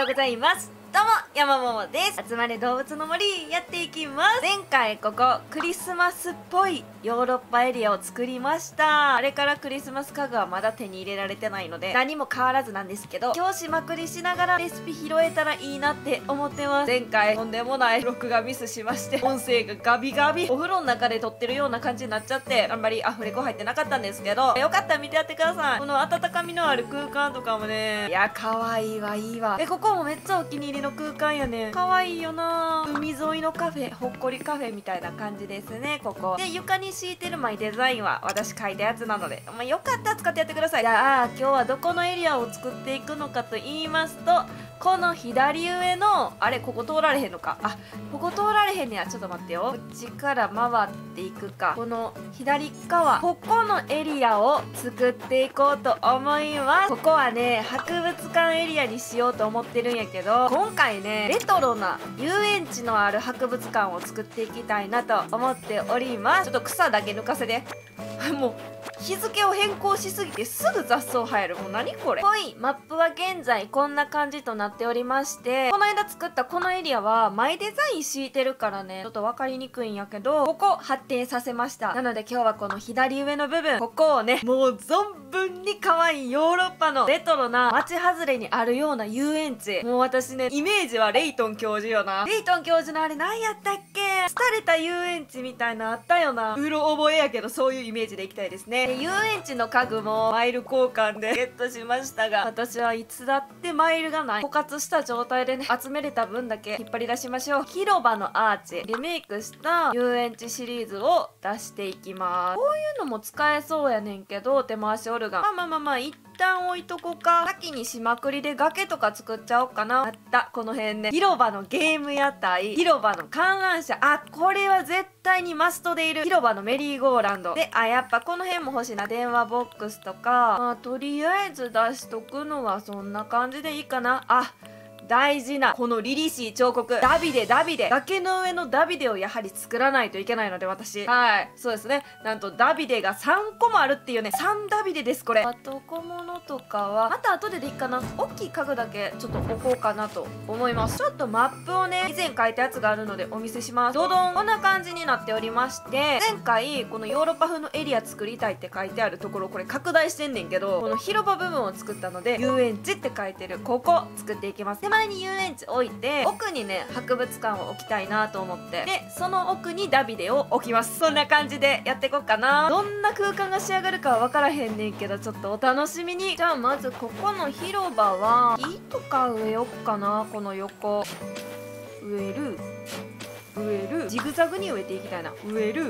うございます。どうも、山桃です。集まれ動物の森、やっていきます。前回ここ、クリスマスっぽいヨーロッパエリアを作りました。あれからクリスマス家具はまだ手に入れられてないので、何も変わらずなんですけど、今日しまくりしながらレシピ拾えたらいいなって思ってます。前回、とんでもない録画ミスしまして、音声がガビガビ、お風呂の中で撮ってるような感じになっちゃって、あんまりアフレコ入ってなかったんですけど、よかったら見てやってください。この温かみのある空間とかもね、いや、可愛いわ、いいわ。ここもめっちゃお気に入りの空間やね。可愛いよな。海沿いのカフェ、ほっこりカフェみたいな感じですね、ここ。で、床に敷いてるマイデザインは私描いたやつなので、よかったら使ってやってください。じゃあ、今日はどこのエリアを作っていくのかと言いますと、この左上の、あれ、ここ通られへんのか。あ、ここ通られへんねや。ちょっと待ってよ。こっちから回っていくか。この左側、ここのエリアを作っていこうと思います。ここはね、博物館エリアにしようと思ってるんやけど、今回ね、レトロな遊園地のある博物館を作っていきたいなと思っております。ちょっと草だけ抜かせて。もう、日付を変更しすぎてすぐ雑草生える。もう何これ。マップは現在こんな感じとなっておりまして、この間作ったこのエリアはマイデザイン敷いてるからね、ちょっと分かりにくいんやけど、ここ発展させました。なので今日はこの左上の部分、ここをね、もう存分に可愛いヨーロッパのレトロな街外れにあるような遊園地。もう私ね、イメージはレイトン教授よな。レイトン教授のあれ何やったっけ？廃れた遊園地みたいなあったよな。うろ覚えやけど、そういうイメージでいきたいですね。で、遊園地の家具もマイル交換でゲットしましたが、私はいつだってマイルがない。枯渇した状態でね、集めれた分だけ引っ張り出しましょう。広場のアーチ、リメイクした遊園地シリーズを出していきます。こういうのも使えそうやねんけど、手回しオルガン。一旦置いとこうか。先にしまくりで崖とか作っちゃおうかな。あった。この辺ね。広場のゲーム屋台、広場の観覧車。あ、これは絶対にマストでいる。広場のメリーゴーランド。で、やっぱこの辺も欲しいな。電話ボックスとか。とりあえず出しとくのはそんな感じでいいかな。大事なこの凛々しい彫刻、ダビデ。崖の上のダビデをやはり作らないといけないので、私、そうですね、なんとダビデが3個もあるっていうね、3ダビデです。これ、あと小物とかはまた後ででいいかな。大きい家具だけちょっと置こうかなと思います。ちょっとマップをね、以前書いたやつがあるのでお見せします。どどん、こんな感じになっておりまして、前回このヨーロッパ風のエリア作りたいって書いてあるところ、これ拡大してんねんけど、この広場部分を作ったので、遊園地って書いてるここ作っていきます。前に遊園地置いて、奥にね、博物館を置きたいなと思って、で、その奥にダビデを置きます。そんな感じでやっていこうかな。どんな空間が仕上がるかは分からへんねんけど、ちょっとお楽しみに。じゃあまずここの広場は木とか植えよっかな。この横植える、ジグザグに植えていきたいな。植える。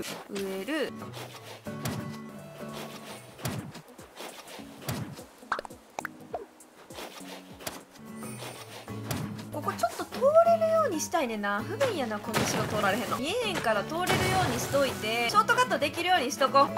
ここちょっと通れるようにしたいねんな。不便やな、この後ろ通られへんの。見えへんから通れるようにしといて、ショートカットできるようにしとこ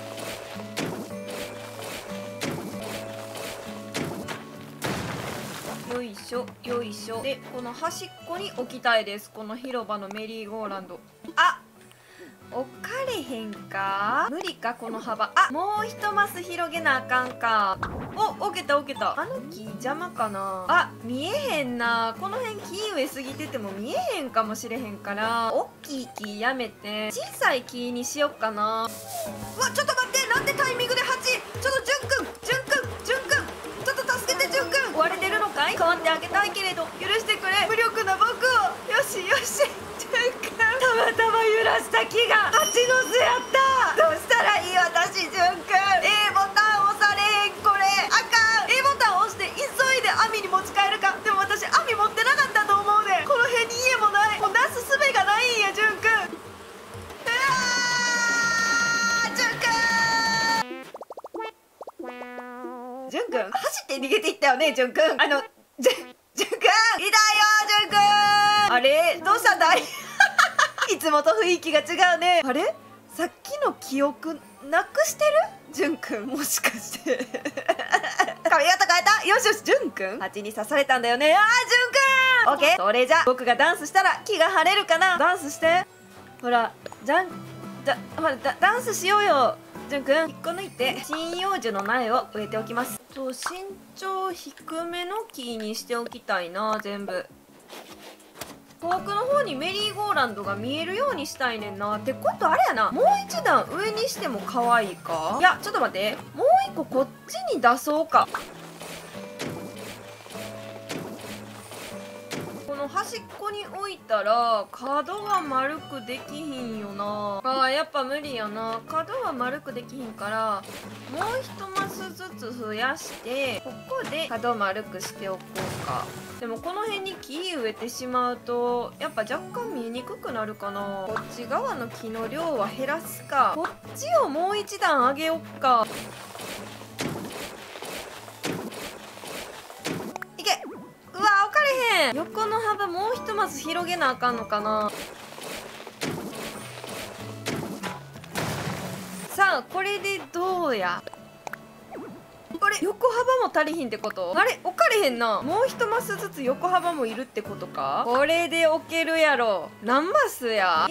う。よいしょ。で、この端っこに置きたいです。この広場のメリーゴーランド。置かれへんか？無理か、この幅。もう一マス広げなあかんか。置けた。あの木邪魔かな。見えへんな。この辺木植えすぎてても見えへんかもしれへんから、大きい木やめて小さい木にしよっかな。ちょっと待って、なんでタイミングで8？ちょっとじゅんくん、ちょっと助けて、じゅんくん。追われてるのかい？変わってあげたいけれど許してくれ、無力な僕を。よし、じゅんくん。たまたま揺らした木が蜂の巣やった。どうしたらいい？私、じゅんくん。ボタン押されへん。これあかん。ボタン押して急いで網に持ち帰るか。でも私網持ってなかったと思うね。この辺に家もない。もうなすすべがないんや、じゅんくん。じゅんくん走って逃げていったよね、じゅんくん。じゅんくんいたよ、じゅんくん。あれ、どうしたんだい？いつもと雰囲気が違うね。あれ、さっきの記憶なくしてる？じゅんくん、もしかして髪型変えた？よし、じゅんくん蜂に刺されたんだよね。じゅんくんオッケー。それじゃ僕がダンスしたら気が晴れるかな。ダンスして。ほら、ダンスしようよ。じゅんくん、引っこ抜いて針葉樹の苗を植えておきます。 と身長低めの木にしておきたいな。全部遠くの方にメリーゴーランドが見えるようにしたいねんな。ってことあれやな、もう一段上にしても可愛いか。いやちょっと待って、もう一個こっちに出そうか。この端っこに置いたら角が丸くできひんよな。やっぱ無理やな。角は丸くできひんから、もう一マスずつ増やしてここで角丸くしておこうか。でもこの辺に木植えてしまうとやっぱ若干見えにくくなるかな。こっち側の木の量は減らすか。こっちをもう一段上げよっか。いけ。うわ分かれへん。横の幅もう一マス広げなあかんのかな。さあこれでどうや。あれ横幅も足りひんってこと。あれ置かれへんな。もう一マスずつ横幅もいるってことか。これで置けるやろ。何マスや。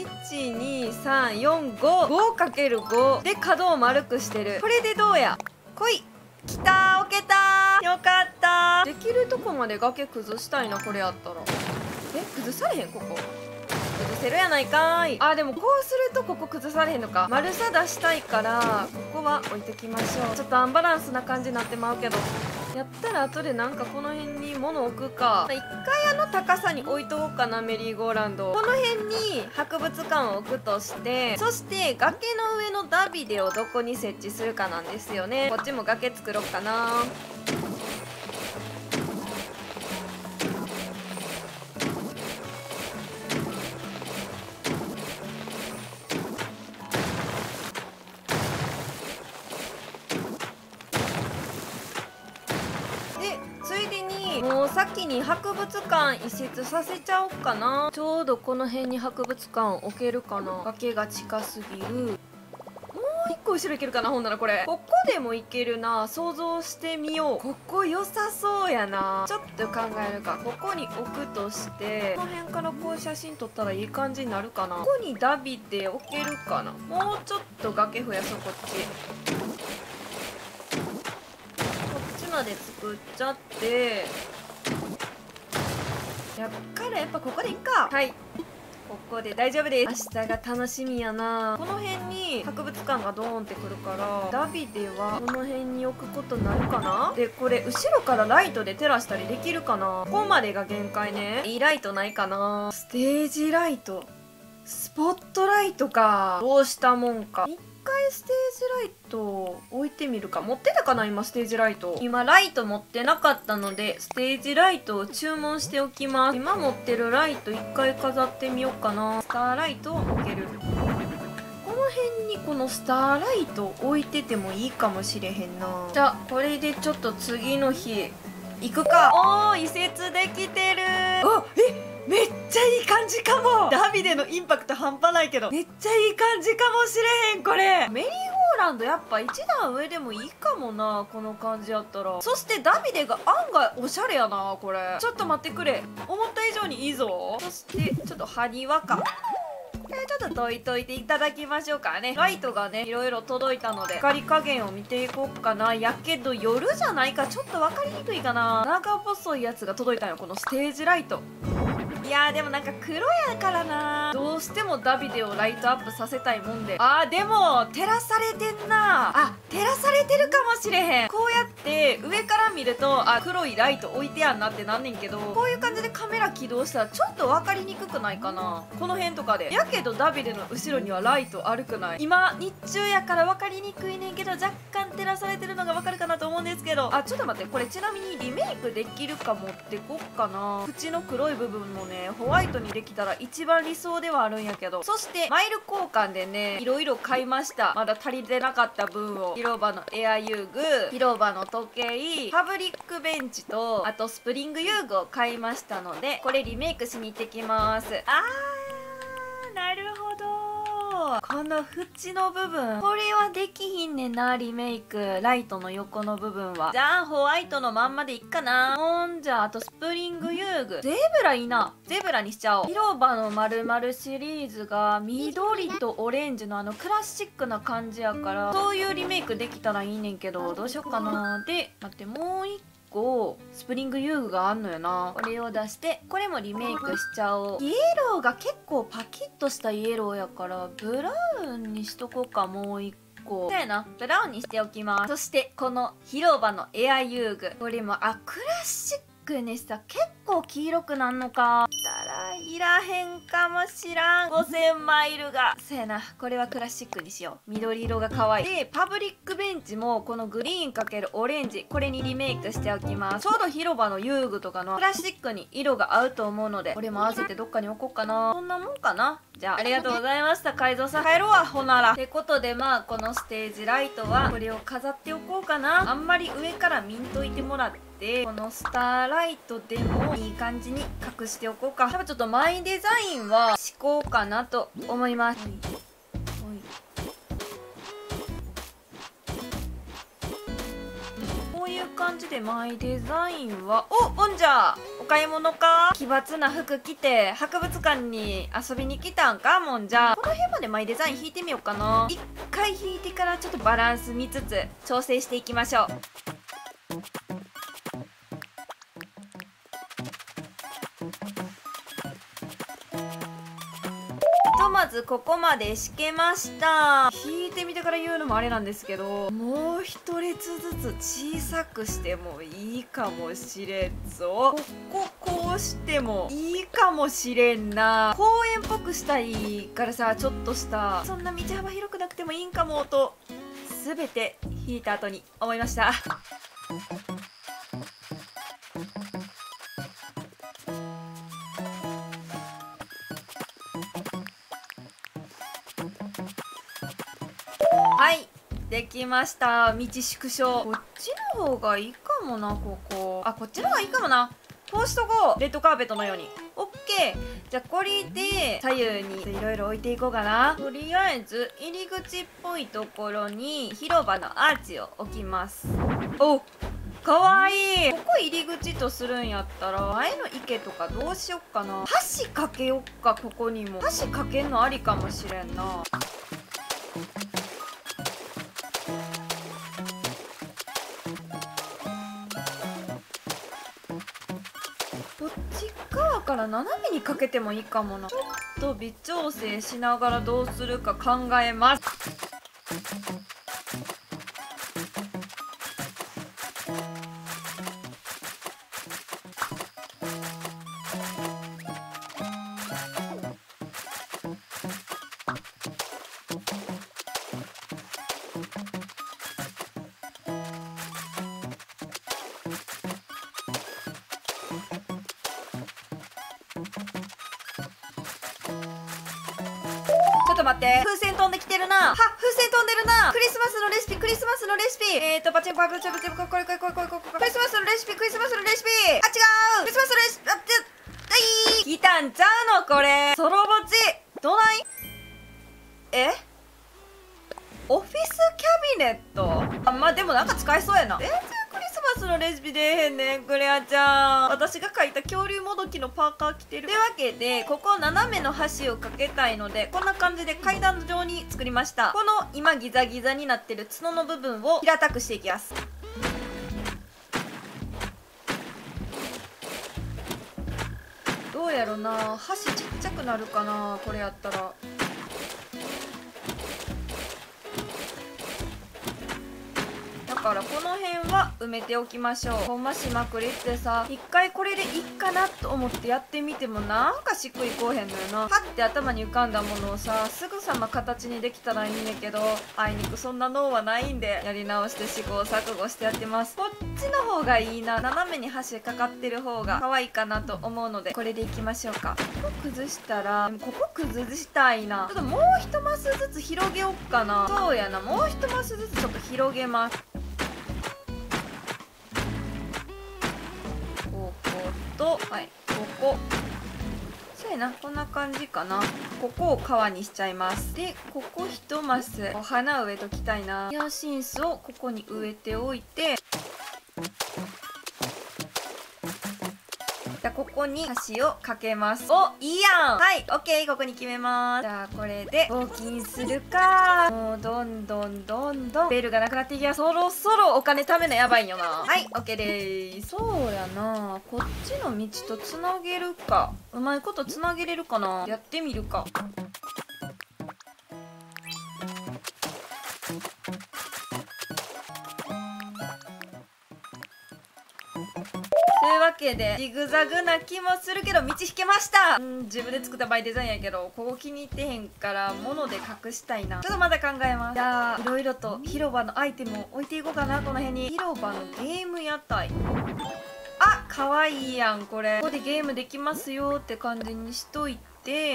12345×5 で角を丸くしてる。これでどうや。来い。きたー、置けたー。よかったー。できるとこまで崖崩したいな。これやったら崩されへん。ここ崩せるやないかーい。でもこうするとここ崩されへんのか。丸さ出したいからここは置いときましょう。ちょっとアンバランスな感じになってまうけど、やったら後でなんかこの辺に物置くか。一回高さに置いとこうかな。メリーゴーランドこの辺に博物館を置くとして、そして崖の上のダビデをどこに設置するかなんですよね。こっちも崖作ろうかな。もう先に博物館移設させちゃおうかな。ちょうどこの辺に博物館置けるかな。崖が近すぎる。もう一個後ろ行けるかな。ほんならこれここでも行けるな。想像してみよう。ここ良さそうやな。ちょっと考えるか。ここに置くとして、この辺からこう写真撮ったらいい感じになるかな。ここにダビデ置けるかな。もうちょっと崖増やそう。こっちまで作っちゃって、やっぱここでいっか。はい、ここで大丈夫です。明日が楽しみやな。この辺に博物館がドーンってくるから、ダビデはこの辺に置くことになるかな。でこれ後ろからライトで照らしたりできるかな。ここまでが限界ね。いいライトないかな。ステージライト、スポットライトか。どうしたもんか。一回ステージライト置いてみるか。持ってたかな今ステージライト。今ライト持ってなかったのでステージライトを注文しておきます。今持ってるライト一回飾ってみようかな。スターライトを置ける。この辺にこのスターライト置いててもいいかもしれへんな。じゃあこれでちょっと次の日行くか。おー、移設できてる。めっちゃいい感じかも。ダビデのインパクト半端ないけど、めっちゃいい感じかもしれへん。これメリーゴーランドやっぱ一段上でもいいかもな。この感じやったら。そしてダビデが案外おしゃれやな。これちょっと待ってくれ。思った以上にいいぞ。そしてちょっと埴輪か。ちょっと解いといていただきましょうかね。ライトがねいろいろ届いたので光加減を見ていこうかな。やけど夜じゃないかちょっと分かりにくいかな。長細いやつが届いたよ。このステージライト。いやーでもなんか黒やからな。どうしてもダビデをライトアップさせたいもんで。でも照らされてんな。照らされてるかもしれへん。こうやって上から見ると黒いライト置いてやんなってなんねんけど、こういう感じでカメラ起動したらちょっと分かりにくくないかな。この辺とかで。やけどダビデの後ろにはライトあるくない。今日中やから分かりにくいねんけど、若干照らされてるのが分かるかなと思うんですけど。ちょっと待って、これちなみにリメイクできるか持ってこっかな。縁の黒い部分もねホワイトにできたら一番理想ではあるんやけど。そしてマイル交換でねいろいろ買いました。まだ足りてなかった分を。広場のエア遊具、広場の時計、パブリックベンチとあとスプリング遊具を買いましたので、これリメイクしに行ってきます。なるほど。 この縁の部分、これはできひんねんな、リメイク。ライトの横の部分は。じゃあホワイトのまんまでいっかな。ほんじゃあとスプリング遊具、ゼブラいいな。ゼブラにしちゃおう。広場の〇〇シリーズが緑とオレンジのクラシックな感じやから、そういうリメイクできたらいいねんけど、どうしよっかな。で待って、もう一個スプリング遊具があんのよな。これを出して、これもリメイクしちゃおう。イエローが結構パキッとしたイエローやから、ブラウンにしとこうか。もう一個そうやな、ブラウンにしておきます。そしてこの広場のエア遊具、これもクラシックにしたら結構黄色くなんのか。たらいらへんかもしらん。5000マイルが。そうやな、これはクラシックにしよう。緑色が可愛い。でパブリックベンチもこのグリーン×オレンジ、これにリメイクしておきます。ちょうど広場の遊具とかのクラシックに色が合うと思うので、これも合わせてどっかに置こうかな。そんなもんかな。じゃあありがとうございました。改造さん帰ろうわ、ほなら。ってことでこのステージライトはこれを飾っておこうかな。あんまり上から見んといてもらって、このスターライトでもいい感じに隠しておこうか。多分ちょっとマイデザインは試行かなと思います。こういう感じでマイデザインは、ほんじゃお買い物か。奇抜な服着て博物館に遊びに来たんか。もんじゃこの辺までマイデザイン引いてみようかな。一回引いてからちょっとバランス見つつ調整していきましょう。まずここまで敷けました。引いてみてから言うのもあれなんですけど、もう一列ずつ小さくしてもいいかもしれんぞ。こうしてもいいかもしれんな。公園っぽくしたいからさ、ちょっとしたそんな道幅広くなくてもいいんかもと、全て引いた後に思いました。はい、できました。道縮小。こっちの方がいいかもな。こっちの方がいいかもな。こうしとこう。レッドカーペットのように。オッケー。じゃあこれで左右にいろいろ置いていこうかな。とりあえず入り口っぽいところに広場のアーチを置きます。かわいい。ここ入り口とするんやったら、前の池とかどうしよっかな。橋かけよっか。ここにも橋かけんのありかもしれんな。こっち側から斜めにかけてもいいかもな。ちょっと微調整しながらどうするか考えます。ちょっと待って、風船飛んできてるな。風船飛んでるな。クリスマスのレシピ、クリスマスのレシピ。パチンパチンパチンパチン、これ。クリスマスのレシピ、クリスマスのレシピ。違う。クリスマスのレシピ、来たんちゃうのこれ。ソロボチ。どないオフィスキャビネット。でもなんか使えそうやな。全然クリスマスのレシピ出えへんねん、クレアちゃん。私が描いた恐竜もどきのパーカー着てる。というわけで、ここ斜めの端をかけたいので、こんな感じで階段状に作りました。この今ギザギザになってる角の部分を平たくしていきます。どうやろな、端ちっちゃくなるかな、これやったら。だからこの辺は埋めておきましょう。ほんましまくりってさ、一回これでいいかなと思ってやってみてもなんかしっくりこうへんのよな。パッて頭に浮かんだものをさ、すぐさま形にできたらいいんだけど、あいにくそんな脳はないんで、やり直して試行錯誤してやってます。こっちの方がいいな。斜めに端かかってる方が可愛いかなと思うので、これでいきましょうか。ここ崩したら、でもここ崩したいな。ちょっともう一マスずつ広げよっかな。そうやな、もう一マスずつちょっと広げます。はい、ここ。そういな。こんな感じかな。ここを川にしちゃいます。でここ1マスお花植えときたいな。ヒヤシンスをここに植えておいて、じゃあここに橋をかけます。お、いいやん。はい、オッケー、ここに決めます。じゃあこれで募金するか。もうどんどんベルがなくなっていきます。そろそろお金貯めなやばいよな。はい、オッケーでーす。そうやな、こっちの道とつなげるか。うまいことつなげれるかな。やってみるか。というわけでジグザグな気もするけど道引けました。自分で作ったバイデザインやけどここ気に入ってへんから物で隠したいな。ちょっとまだ考えます。じゃあいろいろと広場のアイテムを置いていこうかな。この辺に広場のゲーム屋台、あ、かわいいやんこれ。ここでゲームできますよって感じにしといて、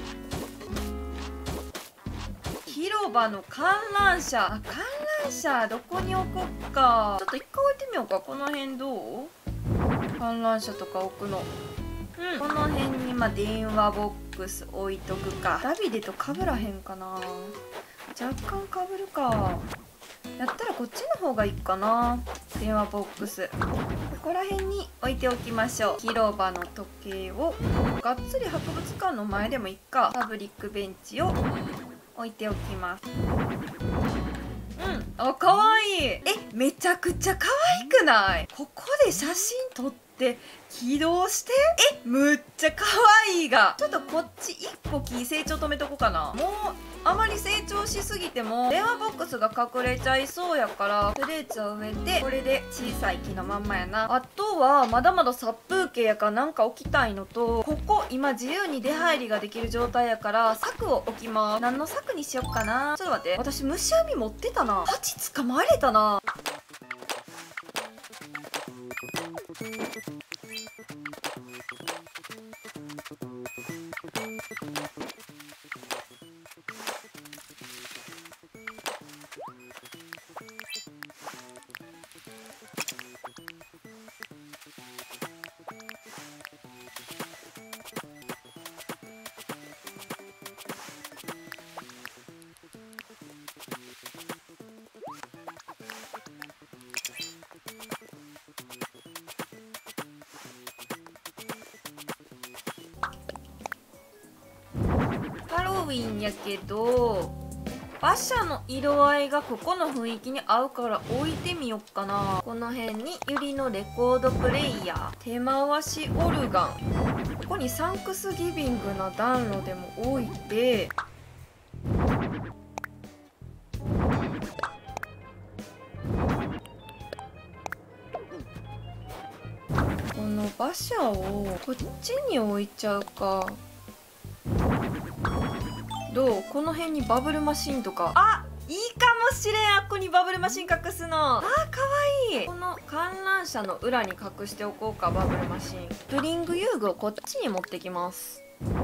広場の観覧車、観覧車どこに置こっか。ちょっと一回置いてみようか。この辺どう？観覧車とか置くの。この辺に電話ボックス置いとくか。ダビデとかぶらへんかな。若干かぶるか。やったらこっちの方がいいかな。電話ボックスここら辺に置いておきましょう。広場の時計をがっつり博物館の前でもいいか。パブリックベンチを置いておきます。あ、かわいい。めちゃくちゃ可愛くない？ここで写真撮って起動して、むっちゃ可愛いが。ちょっとこっち1個木成長止めとこうかな。もうあまり成長しすぎても電話ボックスが隠れちゃいそうやから、フルーツを植えて、これで小さい木のまんまやな。あとはまだまだ殺風景やからなんか置きたいのと、ここ今自由に出入りができる状態やから柵を置きます。何の柵にしよっかな。ちょっと待って、私虫網持ってたな。ハチ捕まえれたな。ハロウィンやけど馬車の色合いがここの雰囲気に合うから置いてみよっかな。この辺にユリのレコードプレイヤー、手回しオルガン、ここにサンクスギビングな暖炉でも置いて、この馬車をこっちに置いちゃうか。どう？この辺にバブルマシンとか、あ、いいかもしれん。あっこにバブルマシン隠すの。あ、かわいい。この観覧車の裏に隠しておこうか、バブルマシン。スプリング遊具をこっちに持ってきます。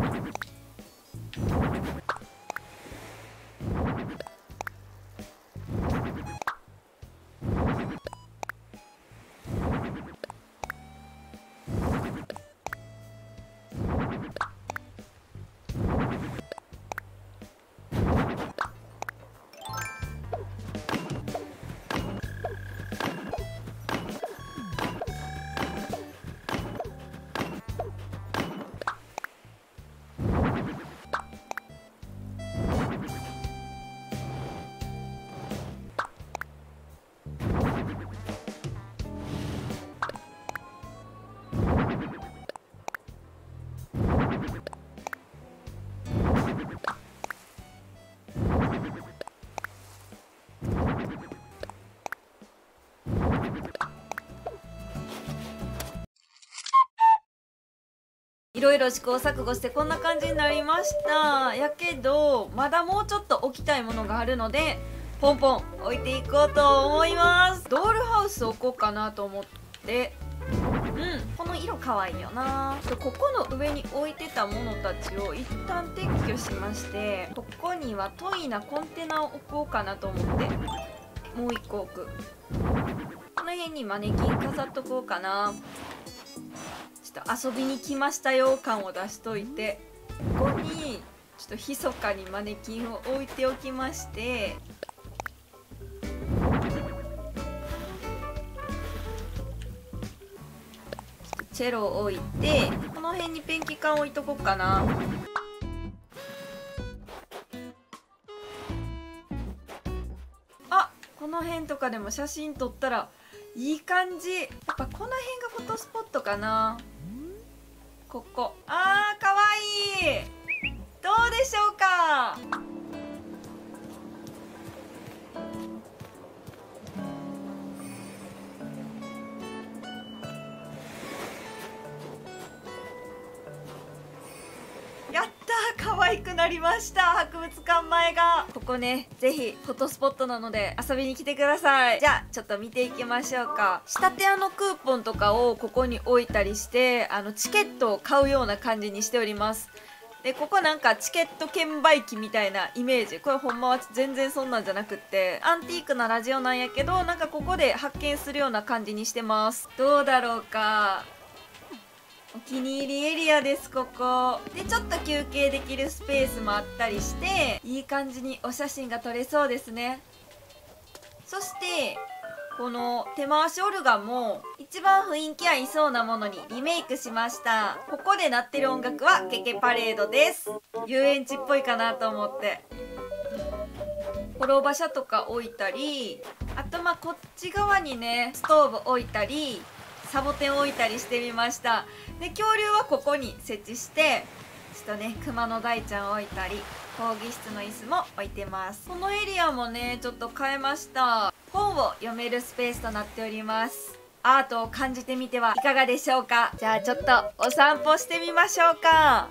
いろいろ試行錯誤してこんな感じになりました。やけどまだもうちょっと置きたいものがあるのでポンポン置いていこうと思います。ドールハウス置こうかなと思って、この色かわいいよな。ここの上に置いてたものたちを一旦撤去しまして、ここにはトイなコンテナを置こうかなと思って、もう1個置く。この辺にマネキン飾っとこうかな。しちょっと遊びに来ましたよ感を出しといて、ここにちょっと密かにマネキンを置いておきまして、チェロを置いて、この辺にペンキ缶置いとこうかな。あ、この辺とかでも写真撮ったらいい感じ。やっぱこの辺がフォトスポットかな。ここ、あーかわいい。どうでしょうか。やったー、可愛くなりました。博物館前が。ここね、ぜひフォトスポットなので遊びに来てください。じゃあちょっと見ていきましょうか。仕立て屋のクーポンとかをここに置いたりして、チケットを買うような感じにしております。で、ここなんかチケット券売機みたいなイメージ。これほんまは全然そんなんじゃなくって、アンティークなラジオなんやけど、なんかここで発見するような感じにしてます。どうだろうか。お気に入りエリアです、ここで。ちょっと休憩できるスペースもあったりして、いい感じにお写真が撮れそうですね。そしてこの手回しオルガンも一番雰囲気合いそうなものにリメイクしました。ここで鳴ってる音楽はケケパレードです。遊園地っぽいかなと思って、転ば車とか置いたり、あとこっち側にねストーブ置いたり、サボテン置いたりしてみました。で、恐竜はここに設置して、ちょっとね熊の大ちゃん置いたり、講義室の椅子も置いてます。このエリアもねちょっと変えました。本を読めるスペースとなっております。アートを感じてみてはいかがでしょうか。じゃあちょっとお散歩してみましょうか。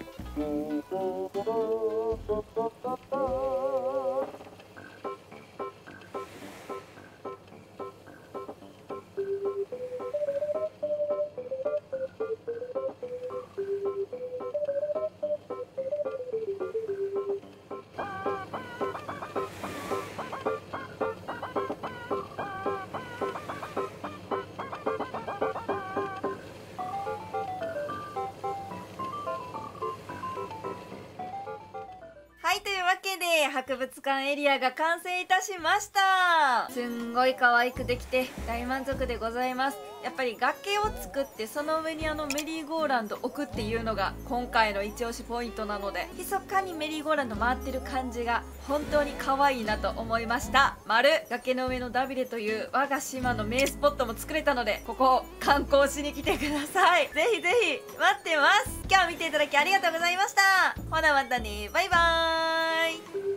はい、というわけで博物館エリアが完成いたしました。すんごい可愛くできて大満足でございます。やっぱり崖を作ってその上にメリーゴーランド置くっていうのが今回の一押しポイントなので、密かにメリーゴーランド回ってる感じが本当に可愛いなと思いました。崖の上のダビレという我が島の名スポットも作れたので、ここを観光しに来てください。ぜひぜひ待ってます。今日見ていただきありがとうございました。ほなまたね、バイバーイ。